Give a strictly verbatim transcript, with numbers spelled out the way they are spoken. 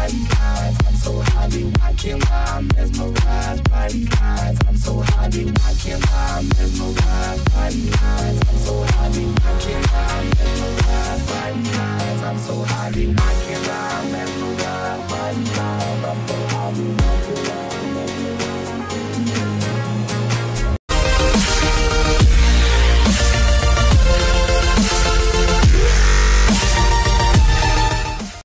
body lines. I'm so high, be watching while I'm mesmerized. Body lines. I'm so high, be watching while I'm mesmerized. Body lines. I'm so high, be watching while I'm mesmerized. Body lines. I'm so high, be watching.